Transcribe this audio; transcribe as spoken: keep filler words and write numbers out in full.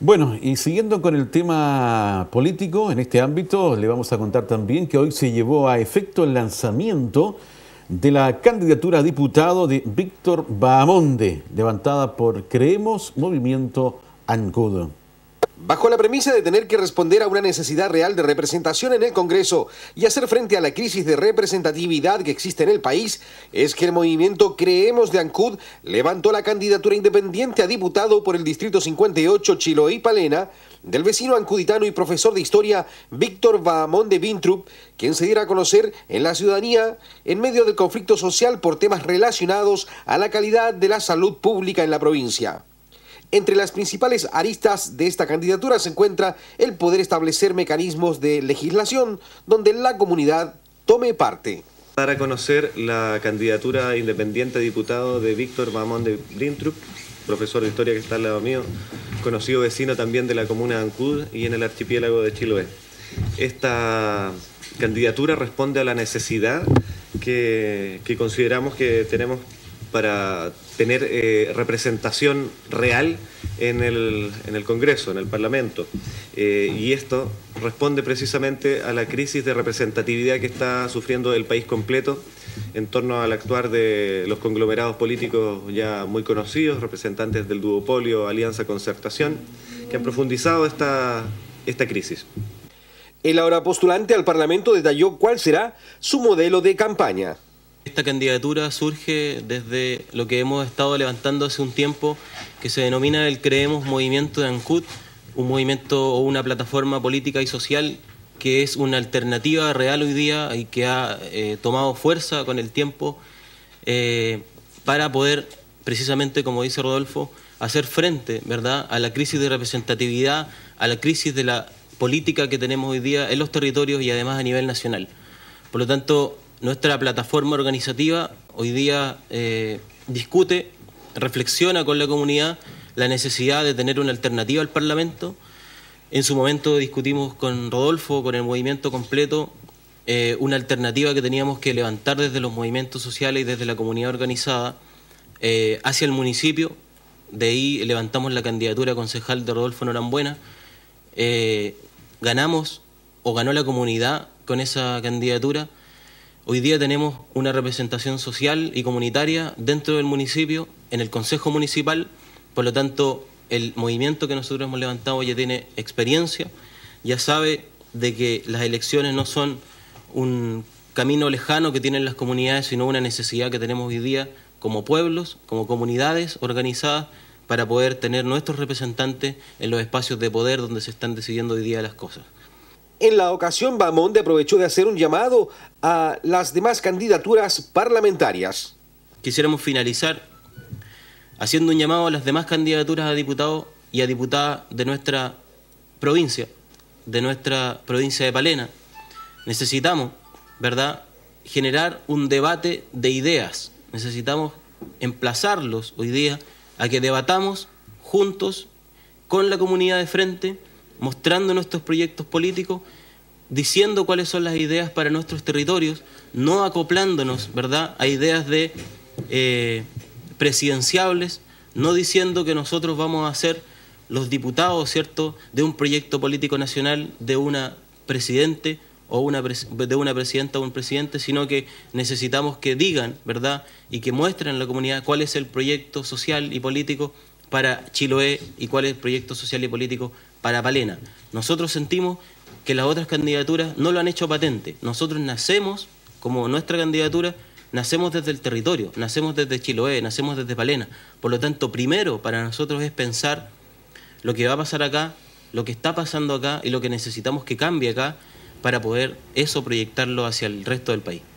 Bueno, y siguiendo con el tema político, en este ámbito, le vamos a contar también que hoy se llevó a efecto el lanzamiento de la candidatura a diputado de Víctor Bahamonde, levantada por Creemos Movimiento Ancud. Bajo la premisa de tener que responder a una necesidad real de representación en el Congreso y hacer frente a la crisis de representatividad que existe en el país, es que el movimiento Creemos de Ancud levantó la candidatura independiente a diputado por el Distrito cincuenta y ocho Chiloé y Palena del vecino ancuditano y profesor de historia Víctor Bahamonde Wintrup, quien se diera a conocer en la ciudadanía en medio del conflicto social por temas relacionados a la calidad de la salud pública en la provincia. Entre las principales aristas de esta candidatura se encuentra el poder establecer mecanismos de legislación donde la comunidad tome parte. Dar a conocer la candidatura independiente a diputado de Víctor Bahamonde Wintrup, profesor de historia que está al lado mío, conocido vecino también de la comuna de Ancud y en el archipiélago de Chiloé. Esta candidatura responde a la necesidad que, que consideramos que tenemos para tener eh, representación real en el, en el Congreso, en el Parlamento. Eh, y esto responde precisamente a la crisis de representatividad que está sufriendo el país completo en torno al actuar de los conglomerados políticos ya muy conocidos, representantes del duopolio Alianza Concertación, que han profundizado esta, esta crisis. El ahora postulante al Parlamento detalló cuál será su modelo de campaña. Esta candidatura surge desde lo que hemos estado levantando hace un tiempo, que se denomina el Creemos Movimiento de Ancud, un movimiento o una plataforma política y social que es una alternativa real hoy día y que ha eh, tomado fuerza con el tiempo eh, para poder, precisamente como dice Rodolfo, hacer frente, ¿verdad?, a la crisis de representatividad, a la crisis de la política que tenemos hoy día en los territorios y además a nivel nacional. Por lo tanto, nuestra plataforma organizativa hoy día eh, discute, reflexiona con la comunidad la necesidad de tener una alternativa al Parlamento. En su momento discutimos con Rodolfo, con el movimiento completo, eh, una alternativa que teníamos que levantar desde los movimientos sociales y desde la comunidad organizada eh, hacia el municipio. De ahí levantamos la candidatura concejal de Rodolfo Norambuena. Eh, ganamos o ganó la comunidad con esa candidatura. Hoy día tenemos una representación social y comunitaria dentro del municipio, en el Consejo Municipal, por lo tanto el movimiento que nosotros hemos levantado ya tiene experiencia, ya sabe de que las elecciones no son un camino lejano que tienen las comunidades, sino una necesidad que tenemos hoy día como pueblos, como comunidades organizadas, para poder tener nuestros representantes en los espacios de poder donde se están decidiendo hoy día las cosas. En la ocasión, Bahamonde aprovechó de hacer un llamado a las demás candidaturas parlamentarias. Quisiéramos finalizar haciendo un llamado a las demás candidaturas a diputados y a diputadas de nuestra provincia, de nuestra provincia de Palena. Necesitamos, ¿verdad?, generar un debate de ideas. Necesitamos emplazarlos hoy día a que debatamos juntos con la comunidad de frente, mostrando nuestros proyectos políticos, diciendo cuáles son las ideas para nuestros territorios, no acoplándonos, ¿verdad?, a ideas de eh, presidenciables, no diciendo que nosotros vamos a ser los diputados, ¿cierto?, de un proyecto político nacional, de una presidente o una de una presidenta o un presidente, sino que necesitamos que digan, ¿verdad?, y que muestren a la comunidad cuál es el proyecto social y político para Chiloé y cuál es el proyecto social y político para Palena. Nosotros sentimos que las otras candidaturas no lo han hecho patente. Nosotros nacemos, como nuestra candidatura, nacemos desde el territorio, nacemos desde Chiloé, nacemos desde Palena. Por lo tanto, primero para nosotros es pensar lo que va a pasar acá, lo que está pasando acá y lo que necesitamos que cambie acá para poder eso proyectarlo hacia el resto del país.